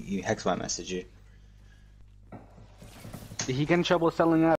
Hex might message you. Did he get in trouble selling that?